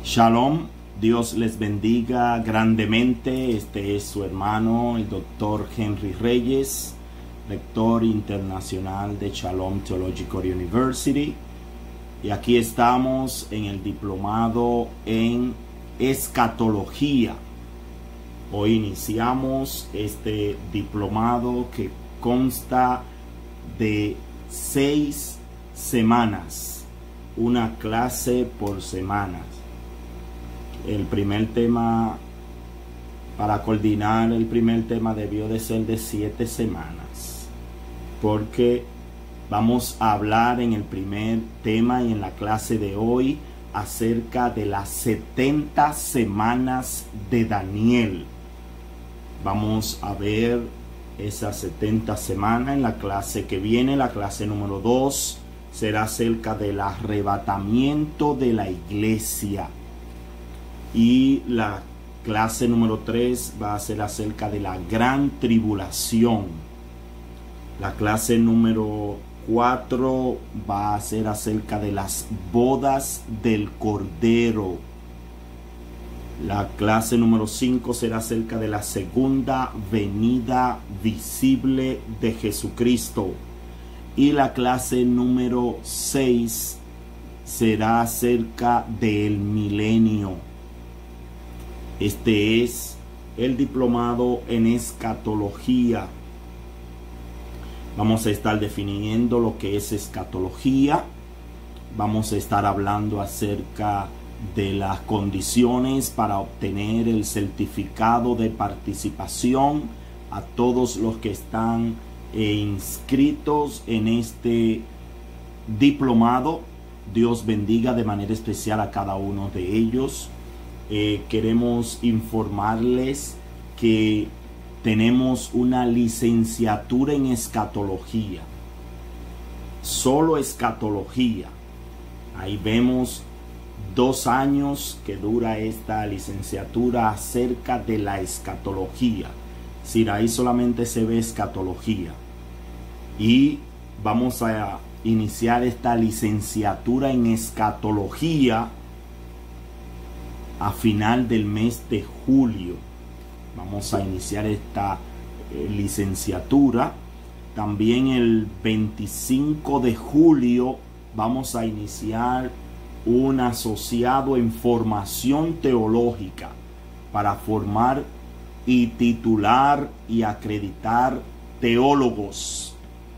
Shalom, Dios les bendiga grandemente. Este es su hermano, el doctor Henry Reyes, lector internacional de Shalom Theological University. Y aquí estamos en el diplomado en escatología. Hoy iniciamos este diplomado que consta de 6 semanas, una clase por semana. El primer tema, para coordinar el primer tema, debió de ser de 7 semanas, porque vamos a hablar en el primer tema y en la clase de hoy acerca de las 70 semanas de Daniel. Vamos a ver esas 70 semanas en la clase que viene. La clase número 2 será acerca del arrebatamiento de la iglesia. Y la clase número 3 va a ser acerca de la gran tribulación. La clase número 4 va a ser acerca de las bodas del Cordero. La clase número 5 será acerca de la segunda venida visible de Jesucristo. Y la clase número 6 será acerca del milenio. Este es el diplomado en escatología. Vamos a estar definiendo lo que es escatología. Vamos a estar hablando acerca de las condiciones para obtener el certificado de participación a todos los que están inscritos en este diplomado. Dios bendiga de manera especial a cada uno de ellos. Queremos informarles que tenemos una licenciatura en escatología, solo escatología. Ahí vemos 2 años que dura esta licenciatura acerca de la escatología. Si ahí solamente se ve escatología. Y vamos a iniciar esta licenciatura en escatología a final del mes de julio. Vamos a iniciar esta licenciatura. También el 25 de julio vamos a iniciar un asociado en formación teológica para formar y titular y acreditar teólogos.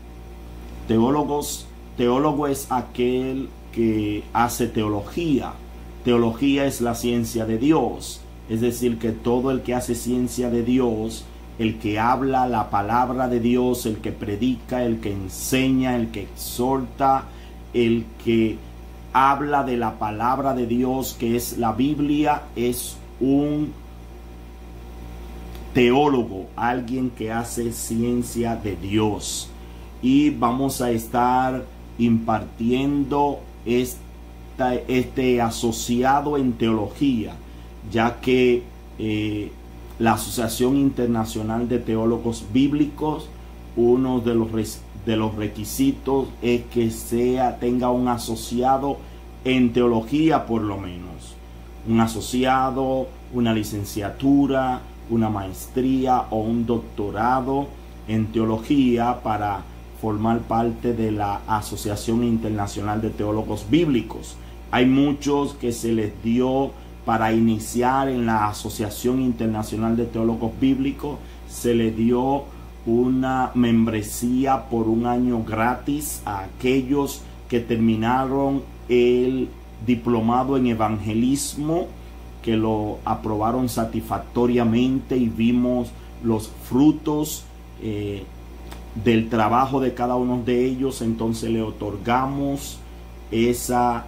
Teólogo es aquel que hace teología. Teología es la ciencia de Dios, es decir, que todo el que hace ciencia de Dios, el que habla la palabra de Dios, el que predica, el que enseña, el que exhorta, el que habla de la palabra de Dios, que es la Biblia, es un teólogo, alguien que hace ciencia de Dios. Y vamos a estar impartiendo este asociado en teología, ya que la Asociación Internacional de Teólogos Bíblicos, uno de los requisitos es que tenga un asociado en teología, por lo menos un asociado, una licenciatura, una maestría o un doctorado en teología para formar parte de la Asociación Internacional de Teólogos Bíblicos. Hay muchos que se les dio para iniciar en la Asociación Internacional de Teólogos Bíblicos, se les dio una membresía por 1 año gratis a aquellos que terminaron el diplomado en evangelismo, que lo aprobaron satisfactoriamente y vimos los frutos del trabajo de cada uno de ellos. Entonces le otorgamos esa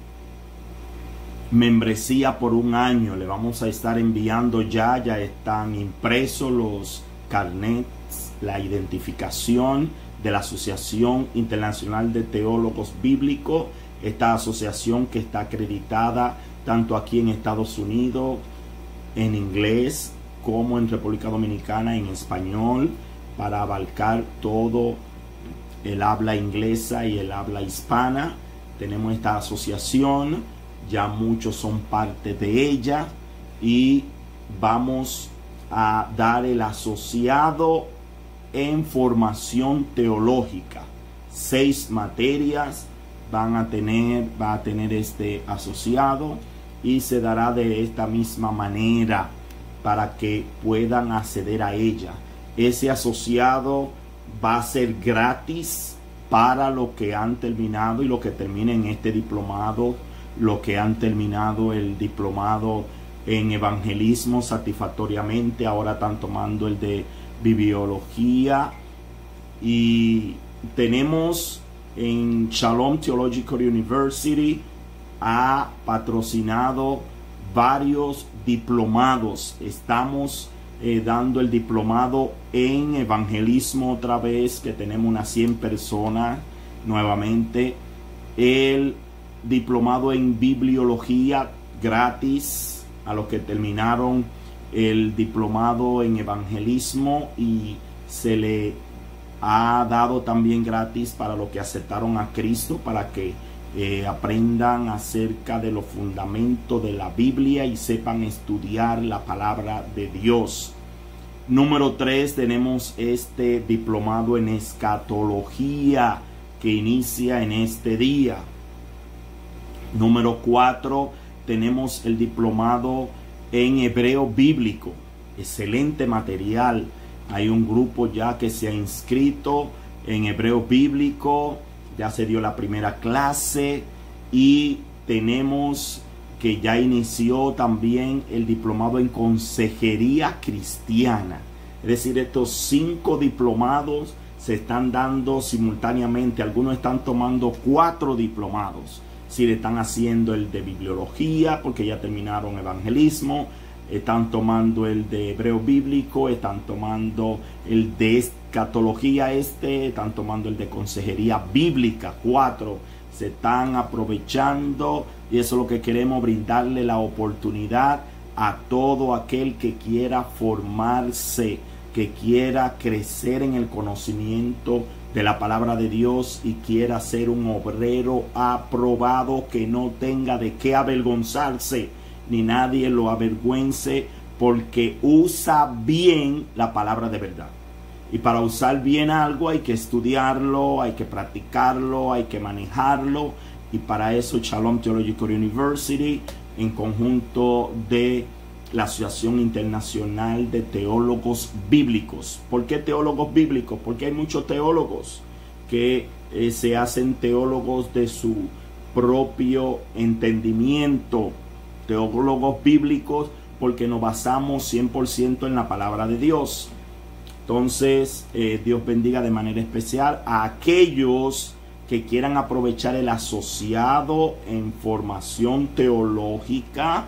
membresía por 1 año. Le vamos a estar enviando ya están impresos los carnets, la identificación de la Asociación Internacional de Teólogos Bíblicos, esta asociación que está acreditada tanto aquí en Estados Unidos en inglés como en República Dominicana en español, para abarcar todo el habla inglesa y el habla hispana. Tenemos esta asociación ya muchos son parte de ella, y vamos a dar el asociado en formación teológica. 6 materias va a tener este asociado, y se dará de esta misma manera para que puedan acceder a ella. Ese asociado va a ser gratis para los que han terminado y los que terminen este diplomado, los que han terminado el diplomado en evangelismo satisfactoriamente, ahora están tomando el de bibliología. Y tenemos en Shalom Theological University, ha patrocinado varios diplomados. Estamos dando el diplomado en evangelismo otra vez, que tenemos unas 100 personas nuevamente. El diplomado en bibliología gratis a los que terminaron el diplomado en evangelismo, y se le ha dado también gratis para los que aceptaron a Cristo, para que aprendan acerca de los fundamentos de la Biblia y sepan estudiar la palabra de Dios. Número 3, tenemos este diplomado en escatología que inicia en este día. Número 4, tenemos el diplomado en hebreo bíblico. Excelente material. Hay un grupo ya que se ha inscrito en hebreo bíblico. Ya se dio la primera clase, y tenemos que ya inició también el diplomado en consejería cristiana. Es decir, estos 5 diplomados se están dando simultáneamente. Algunos están tomando 4 diplomados. Si le están haciendo el de bibliología porque ya terminaron evangelismo, están tomando el de hebreo bíblico, están tomando el de escatología, están tomando el de consejería bíblica. 4 se están aprovechando, y eso es lo que queremos, brindarle la oportunidad a todo aquel que quiera formarse, que quiera crecer en el conocimiento de la palabra de Dios y quiera ser un obrero aprobado, que no tenga de qué avergonzarse, ni nadie lo avergüence, porque usa bien la palabra de verdad. Y para usar bien algo hay que estudiarlo, hay que practicarlo, hay que manejarlo. Y para eso Shalom Theological University, en conjunto de la Asociación Internacional de Teólogos Bíblicos. ¿Por qué teólogos bíblicos? Porque hay muchos teólogos que se hacen teólogos de su propio entendimiento. Teólogos bíblicos porque nos basamos 100% en la palabra de Dios. Entonces, Dios bendiga de manera especial a aquellos que quieran aprovechar el asociado en formación teológica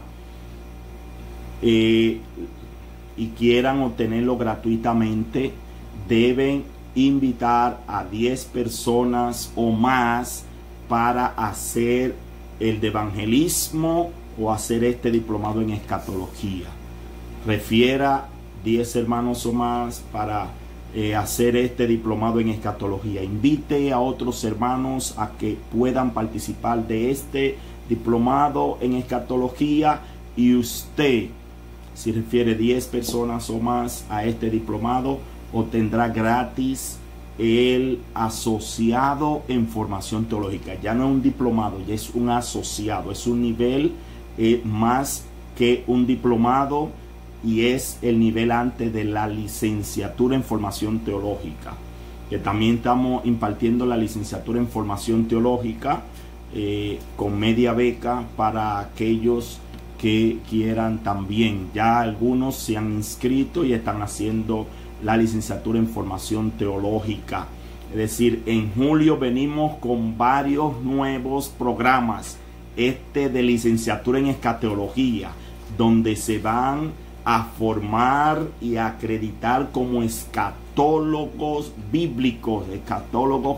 y quieran obtenerlo gratuitamente. Deben invitar a 10 personas o más para hacer el de evangelismo o hacer este diplomado en escatología. Refiera 10 hermanos o más para hacer este diplomado en escatología. Invite a otros hermanos a que puedan participar de este diplomado en escatología, y usted, si refiere 10 personas o más a este diplomado, obtendrá gratis el asociado en formación teológica. Ya no es un diplomado, ya es un asociado, es un nivel más que un diplomado, y es el nivel antes de la licenciatura en formación teológica, que también estamos impartiendo la licenciatura en formación teológica con media beca para aquellos que quieran también. Ya algunos se han inscrito y están haciendo la licenciatura en formación teológica. Es decir, en julio venimos con varios nuevos programas. Este de licenciatura en escatología, donde se van a formar y a acreditar como escatólogos bíblicos, escatólogos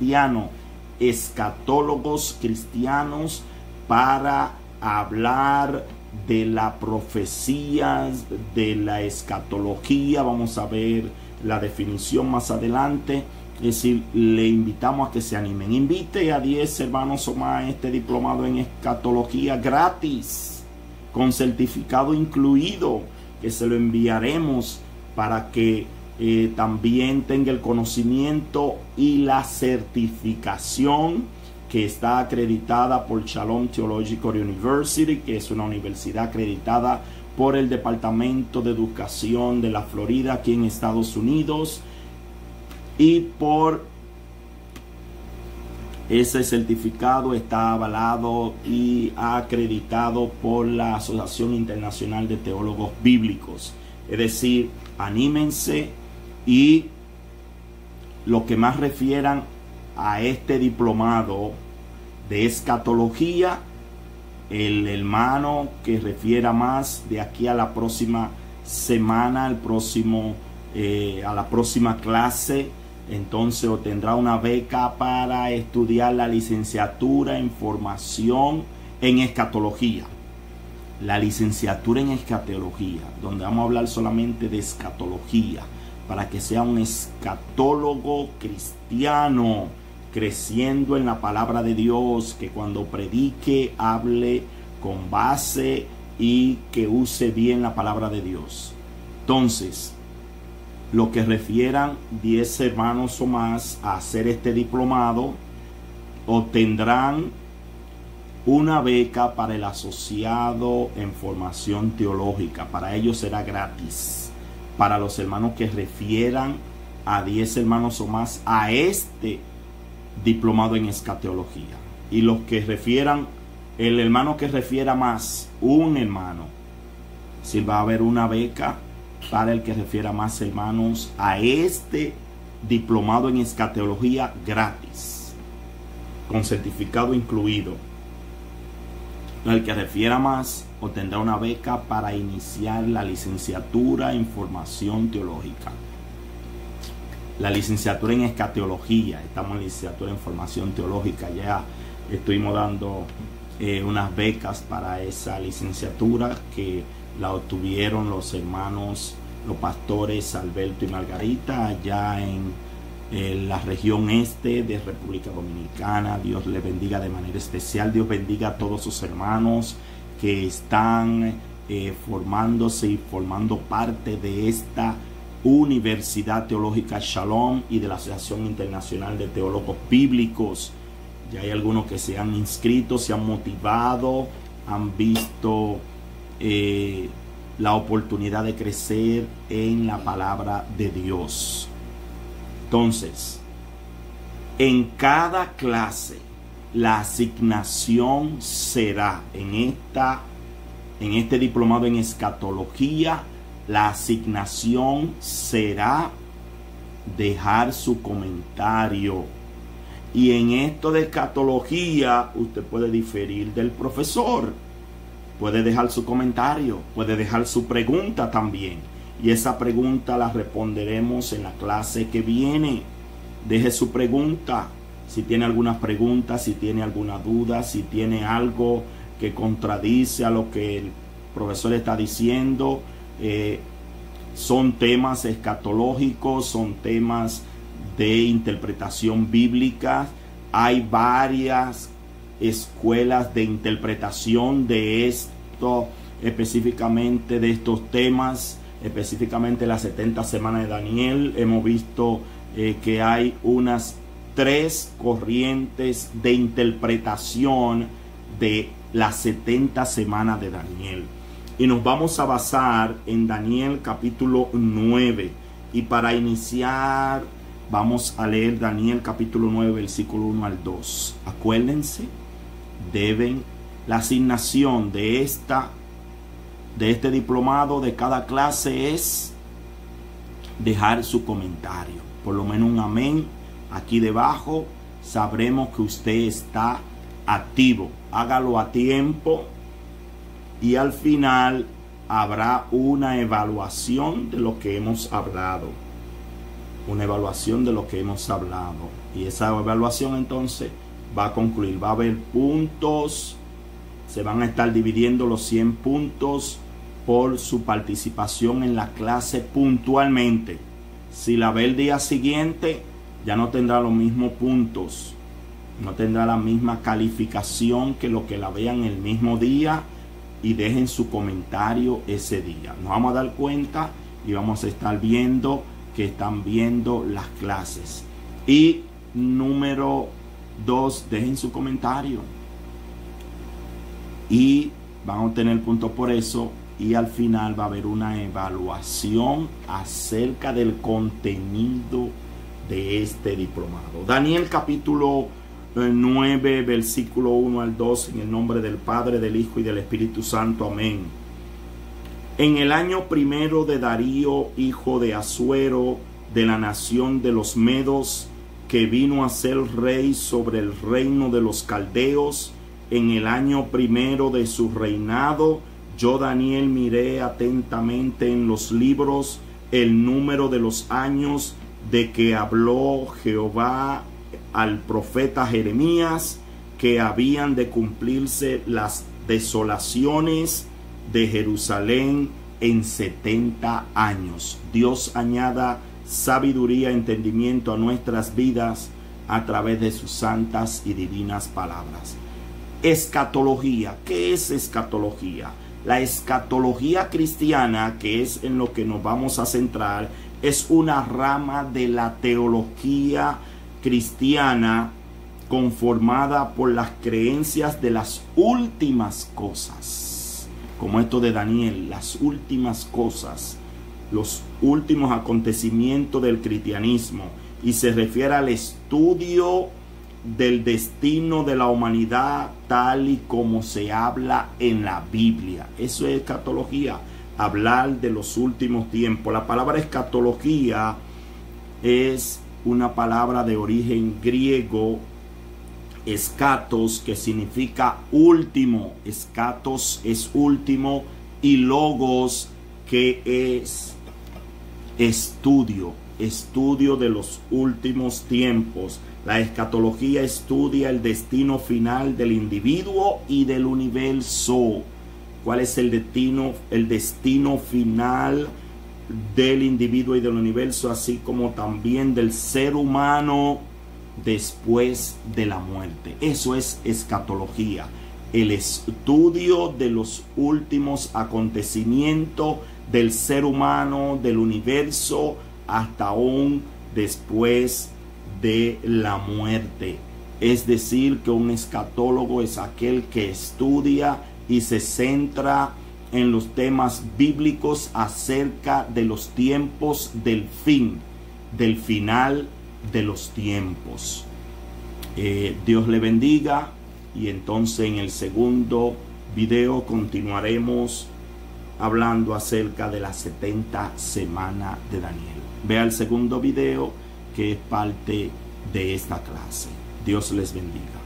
cristianos, para hablar de la profecía, de la escatología. Vamos a ver la definición más adelante, Es decir, le invitamos a que se animen. Invite a 10 hermanos o más a este diplomado en escatología gratis, con certificado incluido, que se lo enviaremos para que también tenga el conocimiento y la certificación que está acreditada por Shalom Theological University, que es una universidad acreditada por el Departamento de Educación de la Florida aquí en Estados Unidos, y por ese certificado está avalado y acreditado por la Asociación Internacional de Teólogos Bíblicos. Es decir, anímense, y lo que más refieran a este diplomado de escatología, el hermano que refiera más de aquí a la próxima semana, a la próxima clase, entonces obtendrá una beca para estudiar la licenciatura en formación en escatología. La licenciatura en escatología, donde vamos a hablar solamente de escatología, para que sea un escatólogo cristiano, creciendo en la palabra de Dios, que cuando predique hable con base y que use bien la palabra de Dios. Entonces, lo que refieran 10 hermanos o más a hacer este diplomado, obtendrán una beca para el asociado en formación teológica. Para ellos será gratis. Para los hermanos que refieran a 10 hermanos o más a este diplomado en escatología. Y los que refieran, el hermano que refiera más, un hermano, si va a haber una beca para el que refiera más hermanos a este diplomado en escatología gratis, con certificado incluido. El que refiera más obtendrá una beca para iniciar la licenciatura en formación teológica. La licenciatura en escatología, estamos en licenciatura en formación teológica, ya estuvimos dando unas becas para esa licenciatura que la obtuvieron los hermanos, los pastores Alberto y Margarita, allá en la región este de República Dominicana. Dios les bendiga de manera especial. Dios bendiga a todos sus hermanos que están formándose y formando parte de esta Universidad Teológica Shalom y de la Asociación Internacional de Teólogos Bíblicos. Ya hay algunos que se han inscrito, se han motivado, han visto la oportunidad de crecer en la palabra de Dios. Entonces, en cada clase la asignación será en este diplomado en escatología, la asignación será dejar su comentario. Y en esto de escatología usted puede diferir del profesor, puede dejar su comentario, puede dejar su pregunta también. Y esa pregunta la responderemos en la clase que viene. Deje su pregunta. Si tiene alguna pregunta, si tiene alguna duda, si tiene algo que contradice a lo que el profesor está diciendo. Son temas escatológicos, son temas de interpretación bíblica. Hay varias escuelas de interpretación de esto, específicamente de estos temas. Específicamente las 70 semanas de Daniel, hemos visto que hay unas 3 corrientes de interpretación de las 70 semanas de Daniel. Y nos vamos a basar en Daniel capítulo 9. Y para iniciar vamos a leer Daniel capítulo 9, versículo 1 al 2. Acuérdense, la asignación de este diplomado, de cada clase, es dejar su comentario, por lo menos un amén aquí debajo. Sabremos que usted está activo. Hágalo a tiempo y al final habrá una evaluación de lo que hemos hablado, una evaluación de lo que hemos hablado, y esa evaluación entonces va a concluir. Va a haber puntos, se van a estar dividiendo los 100 puntos por su participación en la clase puntualmente. Si la ve el día siguiente, ya no tendrá los mismos puntos, no tendrá la misma calificación que los que la vean el mismo día y dejen su comentario ese día. Nos vamos a dar cuenta y vamos a estar viendo que están viendo las clases. Y número 2, dejen su comentario y van a obtener puntos por eso, y al final va a haber una evaluación acerca del contenido de este diplomado. Daniel capítulo 9, versículo 1 al 2, en el nombre del Padre, del Hijo y del Espíritu Santo. Amén. En el año primero de Darío, hijo de Asuero, de la nación de los Medos, que vino a ser rey sobre el reino de los caldeos, en el año primero de su reinado, yo Daniel miré atentamente en los libros el número de los años de que habló Jehová al profeta Jeremías, que habían de cumplirse las desolaciones de Jerusalén en 70 años. Dios añada sabiduría, entendimiento a nuestras vidas a través de sus santas y divinas palabras. Escatología. ¿Qué es escatología? La escatología cristiana, que es en lo que nos vamos a centrar, es una rama de la teología cristiana conformada por las creencias de las últimas cosas, como esto de Daniel, las últimas cosas, los últimos acontecimientos del cristianismo, y se refiere al estudio del destino de la humanidad tal y como se habla en la Biblia. Eso es escatología, hablar de los últimos tiempos. La palabra escatología es una palabra de origen griego, escatos, que significa último. Escatos es último, y logos, que es estudio de los últimos tiempos. La escatología estudia el destino final del individuo y del universo. ¿Cuál es el destino? El destino final del individuo y del universo, así como también del ser humano después de la muerte. Eso es escatología, el estudio de los últimos acontecimientos del ser humano, del universo, hasta aún después de la muerte. Es decir, que un escatólogo es aquel que estudia y se centra en los temas bíblicos acerca de los tiempos del fin, del final de los tiempos. Dios le bendiga, y entonces en el segundo video continuaremos hablando acerca de las 70 semanas de Daniel. Vea el segundo video, que es parte de esta clase. Dios les bendiga.